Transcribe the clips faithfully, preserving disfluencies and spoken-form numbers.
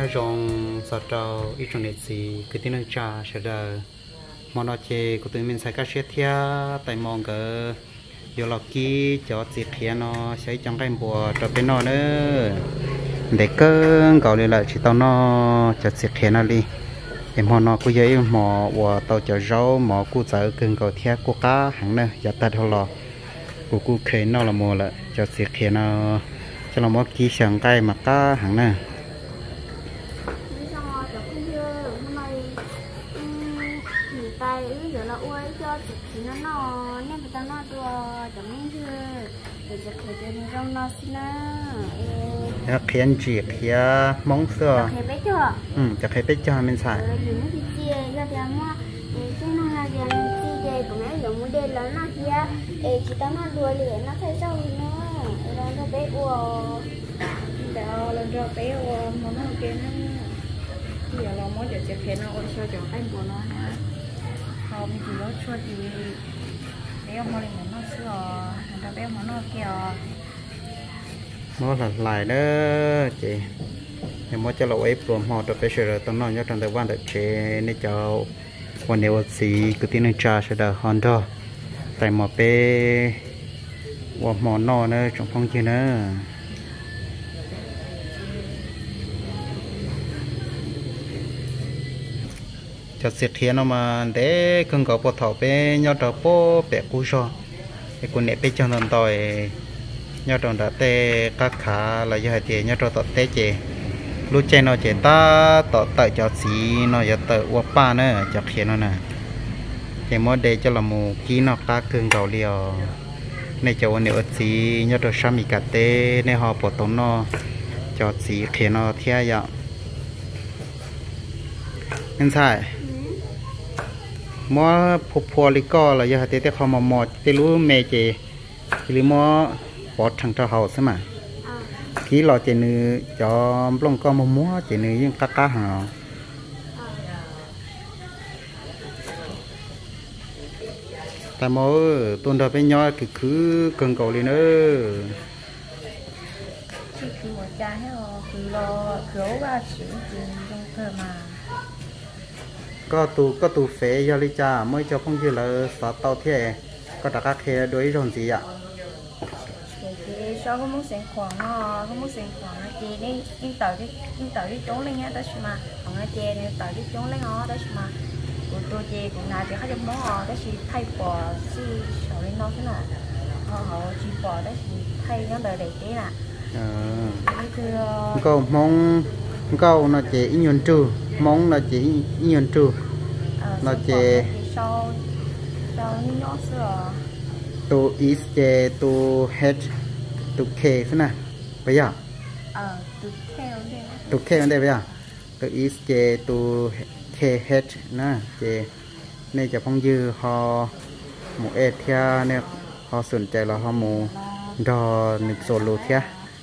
nó rong sao trâu ít trong này gì cái tiếng nước trà sẽ đờ món nó chê của tụi mình xài cá sét thia tại mong cái vô lọc kí cho thịt khía nó sẽ trong cái bùa cho bên nó nữa để cơn gọi lại chỉ tao nó cho thịt khía nó đi em món nó cũng vậy mò và tao cho rau mò củ dở cưng gọi thia củ cá hàng nữa giờ tao thôi lò củ củ khế nó là mò lại cho thịt khía nó cho nó mò kí sẵn cái mà cá hàng nữa nó khiến chỉ kia mong xưa ừจะเคยไปเจอมันใส่ không thì nó chua thì bé ông này nó sữa người bé ông nó kẹo nó là lại đó chị em mới cho lỗi ấy phù hợp cho bé sữa tao nói cho trong thời gian đợi chế nên cho quan niệm gì cứ tin cha sẽ đỡ hơn đó tại mà bé và món nọ nữa trong phong kia nữa cho xịt thiên nó mà để cần có bộ thảo bé nhau trò po bé cú so cái con nẹp bé trong tận tỏi nhau trò đã tê các khá là do hai tiền nhau trò tọt tê chè lúc chơi nó chè ta tọt tại cho xí nó giờ tự qua pa nữa cho thiên nó nè cái món để cho là mù kí nó cá cưng cầu liều này cho con nẹp xí nhau trò xăm cà tê này họ bỏ tống nó cho xí thiên nó thia vậy nên sai mòพพลิก็เราจะหาเตะเขามาหมดเตรู้เมเจหรือมอปอดทางเท้าเขาใช่ไหมที่เราเจนือจอมปล้องก็มามัวเจนือยังกะกะหาแต่มอตัวเราไปย่อยคือคือเกินเก่าเลยเนอะคือหัวใจให้เราคือรอคือว่าสิ่งจริงต้องเพิ่มมาก็ตูก็ตูเฟยาลิจ้าไม่จะพ้องยืนเลยสอดเต้าเที่ยก็ตะกักเคด้วยรอนสีอ่ะ chị sao không muốn xem khoản nó không muốn xem khoản nó chị đi in tờ đi in tờ đi trốn lên nhá đó mà còn nó chè này tờ đi trốn lên nó đó mà của tôi chè của nào thì khách trong món đó chỉ thay bò chỉ sầu lên nó thế nào họ họ chỉ bò đó chỉ thay nó đời đầy thế nè câu mong câu nó chỉ in nhuận trừ mong là chỉ in nhuận trừ nó chỉ sau sau nó sửa tu is chè tu head tu k thế nào bây giờ ờ tu k đây tu k đây bây giờ tu is chè tu k head nè chè nàyจะพ้องยือhọ mộtเอเทียเนี่ยhọสนใจlà họ một đò nịp solo thia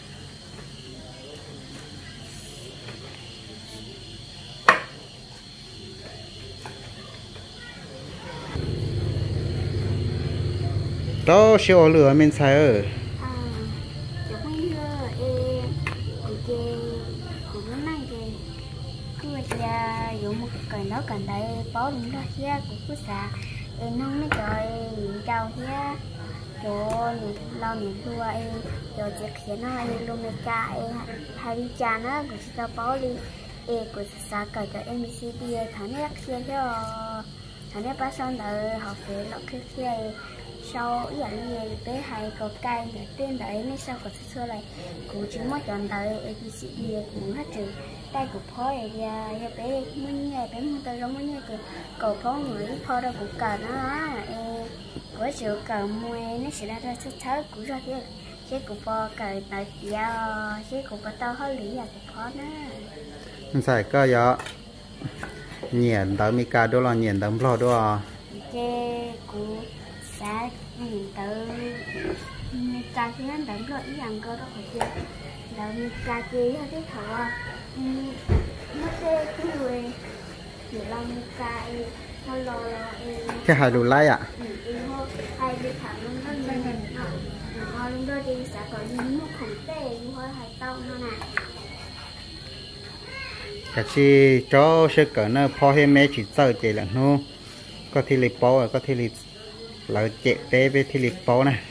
đó siêu lửa mình xài ở à chỗ không như e của chị của nó này thì cứ là dùng một cái nó cần đây bó đúng đó chứ của cứ xả em không mấy trời trâu chứ chỗ lâu nhiều thua em chỗ chị khiến nó em luôn mấy cha em hay đi cha nó của chị tao bó đi em của xả cởi cho em xê đi thằng này xia chứ thằng này bắt xong đợi học về lọc kia kia sau ý ảnh gì bé hay có cây để tên đấy nên sau có xưa này cũng chỉ mất chọn đời a bê xê đê cũng hết trừ đây cũng khó để ra bé muốn nghe bé muốn tới giống như cái cầu phó người phó đâu cũng cần nó có chịu cần mua nó sẽ ra ra xuất thớ cũng ra thế chứ cũng phó cần tại giờ chứ cũng có tao hơi lý là cũng khó đó ใส่ก็เยอะเหนียนตามีการด้วยเหนียนตามพลอด้วยเจ้กูxã nhìn tự ca chứ anh đừng có ý rằng cơ đó phải chưa đừng ca chi hết cái thọ nó sẽ cái người người làm ca nó lo cái hai đồ lái ạ hai đi thẳng luôn đó lên mình họ luôn đó đi xã còn những một khủng tệ như hơi hai tông thôi nè cả chi cho sẽ cỡ nó phò hay mẹ chỉ sợ chị là nó có thể lịch bó có thể lịch lỡ chạy té với thì lịch bó này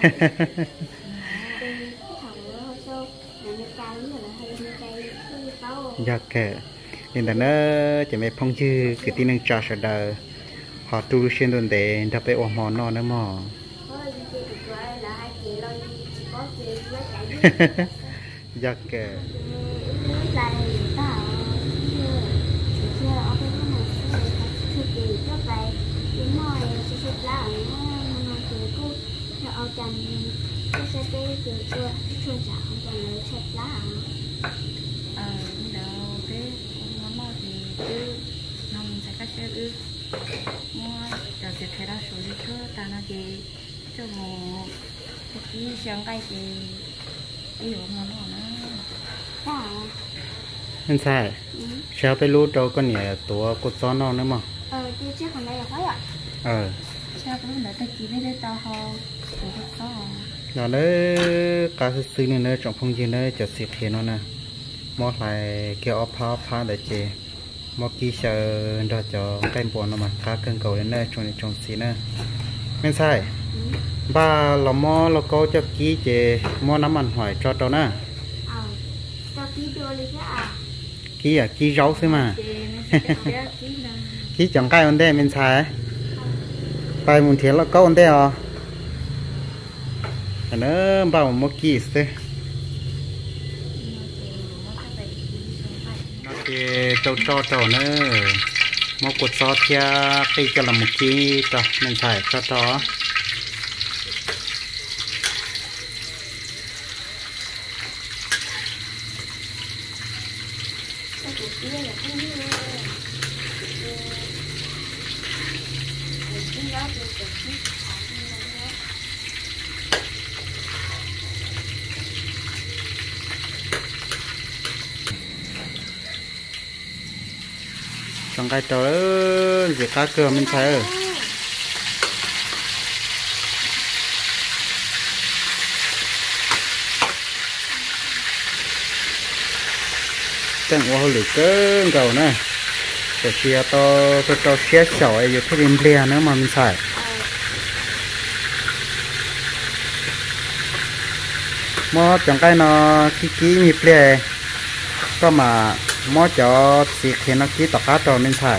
dạ kệ nên là nó chỉ mẹ phong chư cái tin năng cho sợ đời họ tu xuyên tuần để đậpไปออกหมอนอนนะหมออยากแก่ mua cho việc khai ra số lý thơ ta nó gì cho một cái sáng cây thì yêu mà nó nó anh sai saoไปรู้ตัวก็เนี่ยตัวกดซ้อนนอนนะมั้ง ờ chứ chứ còn đây là khói ạ เออ sao cũng đã tới chỉ biết tao ho của các con rồi đấy cá sư này nó trong phong gì nóจะสิบเห็นnó nè mò lại kêu ốp phá phá để chơi mò kí sợ đó cho cái buồn nó mà cá cân cầu đến đây trong trong xí nèไม่ใช่baเรามอเราก็จะกี้เจมอน้ำมันหอยจอดตัวน่ะ ờ cho ký đưa đi chứ à กี้อ่ะกี้ร้าวใช่ไหม ký là กี้จังใกล้วันได้ไม่ใช่ไปมุนเทียนเราก็วันได้อ๋ออันนั้นบ้าหมอกี้สิ cái trâu trâu trâu nữa một cột gió kia cây cho là một kí cho mình phải cho đó trong cái trâu đó việc cá cơm mình phải chẳng có lửa cơm cầu nè để chia to to to chia sỏi rồi cái đêm bia nữa mà mình phải mò trong cái nó kí kí nhịp bia có mà mò cho xịt thì nó kí tọt cá trâu mình phải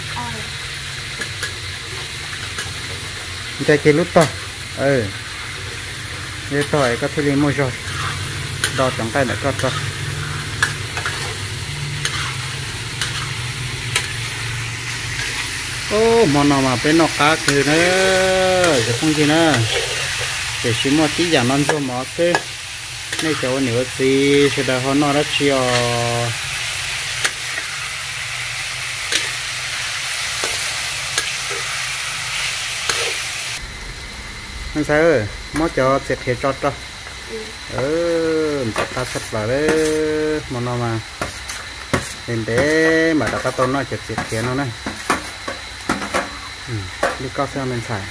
cái cái lút to ừ cái tỏi có thể mua rồi đo trong cái này có to ô món nào mà bên nó cáคือnữaจะkhông gì nữa để chỉ mua tí giả non cho mỏ thế này cháu nếu gì sẽ đã họ nó đã chiều anh sao ơi mỏ cho sẽ thiệt cho cho ừ ta sắp lại đấy món nào mà nên để mà đã tao nó chật thiệt nó này đi cao xe mình xài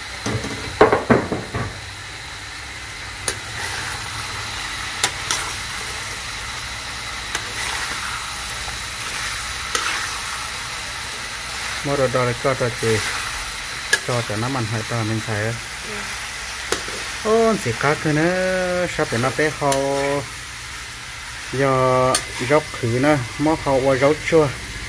mua đồ đồ là cho cho chị cho cho nó mặn hay to mình xài đó ô chỉ cá cái nữa sắp để nó bé họ do dốc khử nữa mó họ qua dấu chua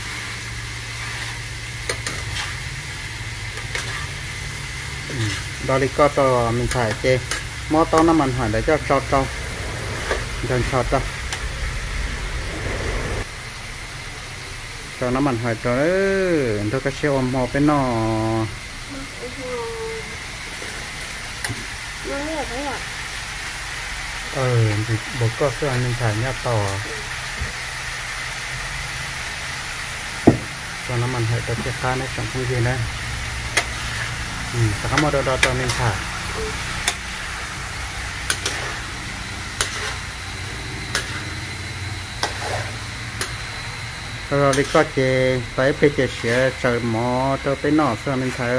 đó là có to mình phải chê mó to nó mình hỏi để cho cho cho dần cho cho cho nó mình hỏi cho đấy tôi có xe ôm hộp bên nó ờ thì bố có xe mình phải nhá to cho nó mình hỏi cho chiếc khá nó chẳng không gì nữa ừ, các món đồ đồ cho mình thả rồi đi có chế tới bây giờ sẽ chờ mỏ cho tới nọ sao mình thả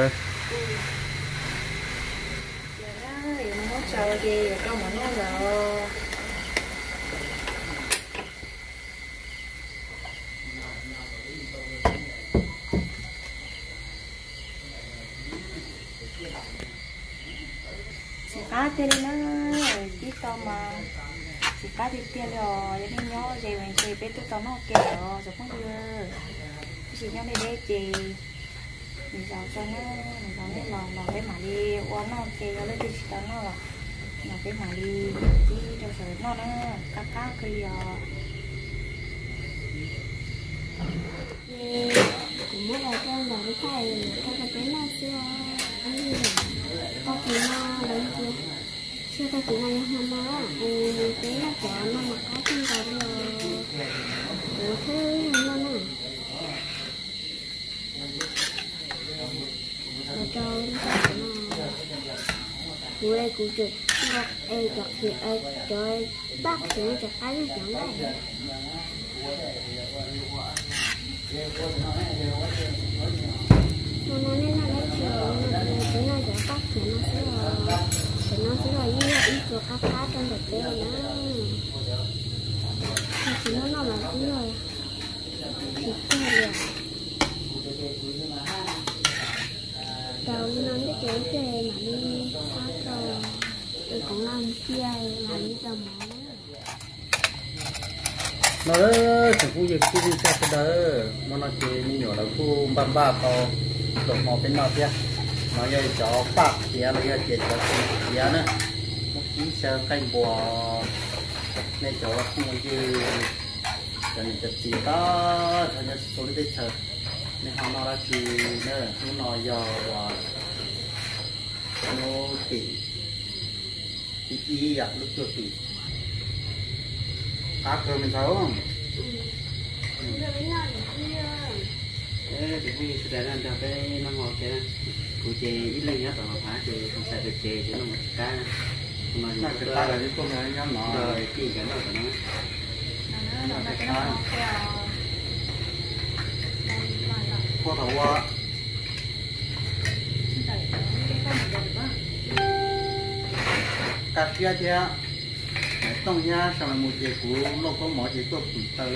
cá tiền đi nữa chỉ tao mà chỉ cá thì tiền rồi để đi nhó gì mình chỉ biết tôi tao nó kẹo rồi rồi không được chỉ nhó này để chị mình giàu cho nó mình giàu nên lòng lòng cái mà đi uống nó kẹo rồi thì chỉ tao nó là lòng cái mà đi đi cho rồi nó nó cá cá kia rồi cũng muốn là con đầu cái thầy con cái cái nào xưa con thì nó lấy chưa xưa ta chỉ này hôm đó cái là chợ nó mặc áo trên đầu rồi của thứ nó nè rồi cho nó của đây của chị ê chặt thì ê trời bác thì chặt cái nó chẳng này nó nên là lấy chiều nó nó giờ bắt thì nó sẽ là thì nó sẽ là như là ít của cá cá trong thực tế nữa thì nó nó là cái rồi thì cái rồi đầu nó cái chỗ kề mà đi sát rồi thì cũng làm kia mà đi tầm nó đó chẳng cũng như cái gì sao đó mà nó chỉ nhỏ là khu băm ba to đột ngột bên nọ kia nó giờ cho bạc kia là giờ chỉ cho kia nữa một tí sao canh bò này cho không như cho nên chặt gì đó cho nên số đi chờ nên họ nói là gì nữa nó nói giờ nó tỷ tỷ tỷ à lúc trước tỷ cá cơm mình sao không? Thế thì vì sự đại là cái nó ngọt thế cụ chè ít lên nhá tao phá thì không xài được chè chứ nó một cá mà nó cái ta là cái con này nhá nó rồi chỉ cái đó của nó nó là cái nó qua thầu qua cá kia chứ trong nhà sao là một chuyện của nó có mọi chuyện có tới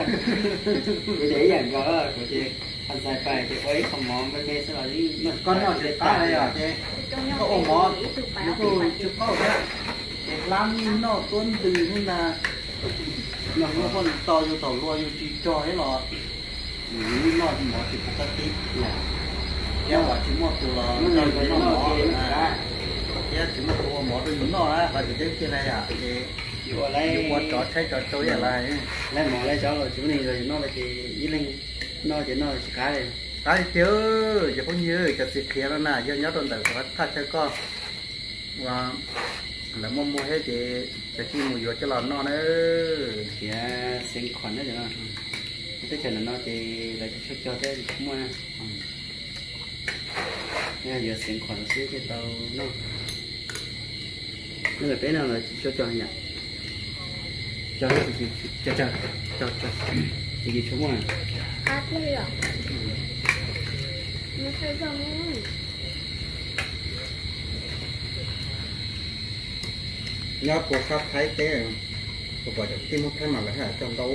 để dành có của chị anh sai phải thì ấy không món với mẹ sẽ là gì con nhỏ sẽ ta này à chị có ổ món nó có chụp có đấy làm nó tuân từ như là nó nó còn to như tàu loa như chỉ cho hết rồi nó thì nó chỉ có cái tít là kéo vào chỉ một từ là nó nó nó nó kéo chỉ một từ một từ nó á và chỉ cái này à chị vừa lấy một trò chơi trò chơi là lại lấy mỏ lấy cháu rồi chú này rồi nó là chỉ ý linh nó chỉ nó chỉ cá này cái chứ giờ có như giờ xịt kia nó nè giờ nhớ tuần tự có thắt cho con và là mua mua hết thìจะchi mùi vô cho lợn nó nữa thì sinh khuẩn đó chứ cái chuyện là nó thì là cho cho thế mua nha giờ sinh khuẩn xíu cái tàu nó nó là bé nào là cho cho nhỉ cho cho cho cho cho cho thì gì chúng à áp lên rồi nó phải giống nhớ cuộc khắp thấy thế cuộc bỏ được tim một cái mà là hả trong đấu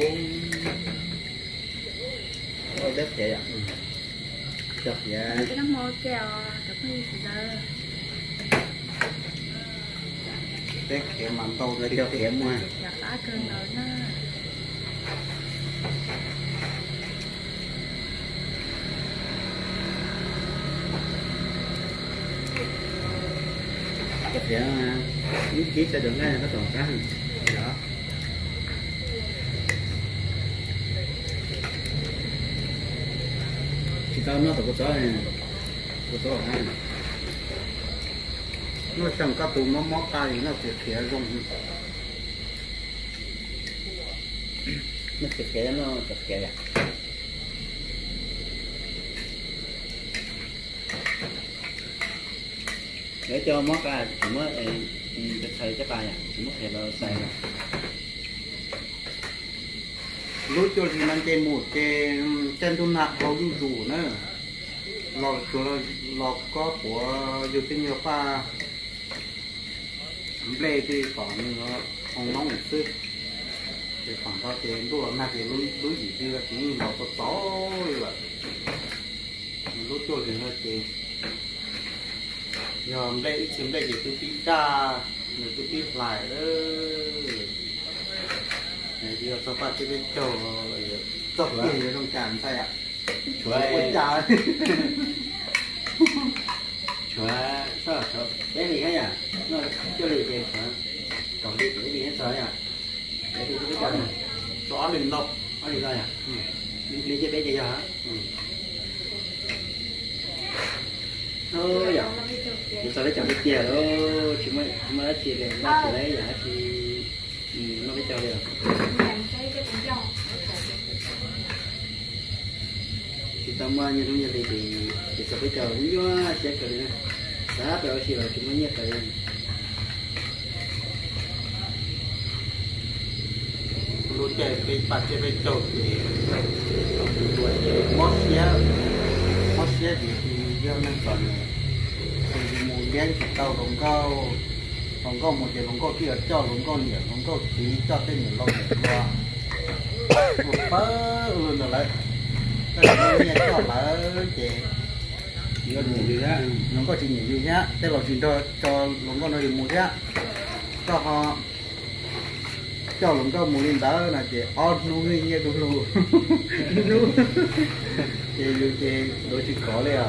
đất vậy ạ chật dạ cái nó mò kẹo được như thế giờ cái kiểu mắm tàu ra cho kẻ mua chặt lá cơn rồi nó chắc kẻ những chiếc sẽ được ngay là có toàn cá đó chỉ tao nó tao có chó này có chó ở hai nó chẳng có tụ nó móc tay nó sẽ khía rung nó sẽ kẻ nó chặt kẻ à để cho móc ra chỉ mới được xài cái bài à chỉ mới là xài lúc cho thì nó chơi một chơi trên thôn hạt có du rủ nữa lò cửa lò có của du tinh nhiều pha lê thì còn nó không nóng một chút thì khoảng đó thì lúc nào thì lúc lúc gì thì là chỉ lò to to rồi lúc cho thì nó chơi yòm đây chim đây chỉ tôi tí ta người tôi tí lại đó này thì sao phải cái bên trầu chọc gì trong tràn say ạ chúa ơi chào chúa sao chúa bé gì hay à nó chưa được gì chúa còn đi cái gì hết rồi à để tôi biết cho này chó liền lộc có gì rồi à đi đi chơi bé gì hả thôi à thì sao lấy chồng đi kia đó chỉ mới chỉ mới chỉ để nó chỉ lấy giả thì nó biết cho được thì tao mua như thế như thì thì sao biết cho nó sẽ cái này đã bảo chỉ là chúng mới nhét cái lúc chơi cái bát chơi cái trầu thì mót xé mót xé thì thì do năng còn thì mù đen tàu đồng cao đồng cao một cái đồng cao kia cho đồng cao nhiều đồng cao tí cho tên nhiều lâu nhiều qua một bớ luôn rồi lại cái này nghe cho là chị nó nhiều gì á nó có chỉ nhiều gì nhá thế là chuyện cho cho đồng cao nó được một nhá cho họ cho lồng cao mùi đá là chị ót nuôi nghe đủ luôn nuôi chị dù chị đôi chị có đấy à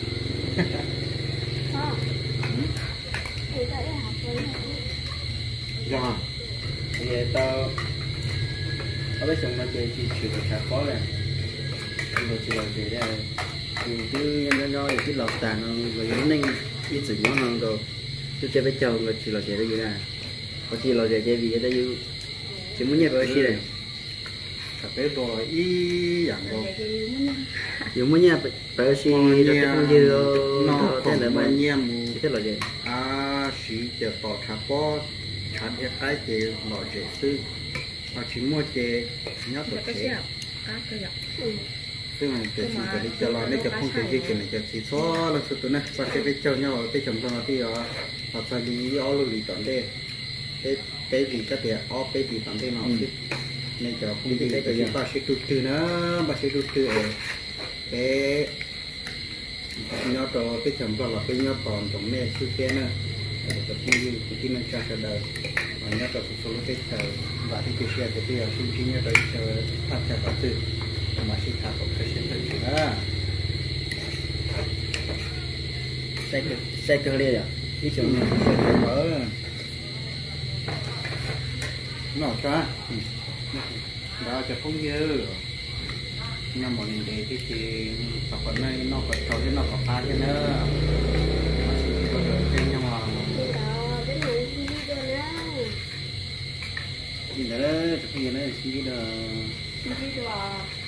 dạ thì tao tao biết xong nó chơi chỉ chịu được khá khó này rồi chỉ là gì đây thì cứ nhân nó thì cái lọc tàn rồi nó ninh ít sự nhỏ hơn rồi tôi chơi với chồng rồi chỉ là gì đây gì nè có chỉ là gì chơi vì đây như chỉ muốn nhớ vào gì này thật đấy rồi ý dạng rồi chỉ muốn nhớ vào gì rồi cái không gì đâu nó thế là mà nhớ thế là gì à sĩ chờ tỏ thả bó thả cái cái chị lọ chị sư và chỉ mua chị nhớ tổ chịซึ่งมันจะสิ่งที่จะรอในจะพุ่งจะยิ่งกันจะสิ่งซ้อแล้วสุดตัวนะปัจจัยเป็นเจ้าเนี่ยว่าเป็นจำนวนที่อ๋อปัจจัยนี้อ๋อรู้ดีตอนเด็กเป็นเป็นดีก็เดี๋ยวอ๋อเป็นดีตอนเด็กเนาะในจะพุ่งจะได้จะบาสิตุตือนะบาสิตุตือเอเป็นยอดตัวเป็นจำนวนเราเป็นยอดตอนตรงนี้สุดแค่นะจะพุ่งยิ่งที่นั่นจะเสด็จวันนี้ตัวสุดสุดเป็นเจ้าบาที่จะเสียจะเสียสุดที่เนี่ยตัวจะทับจะตัดตื้อmà chỉ thả một cái chuyện gì đó xe xe cơ lia à cái chỗ này xe mở nó cho đó cho không dư nhưng mà mình để cái gì tập ở đây nó phải cho cái nó phải pha cho nó mà chỉ có được cái nhưng mà gì nữa cái gì nữa gì đó Đi rồi.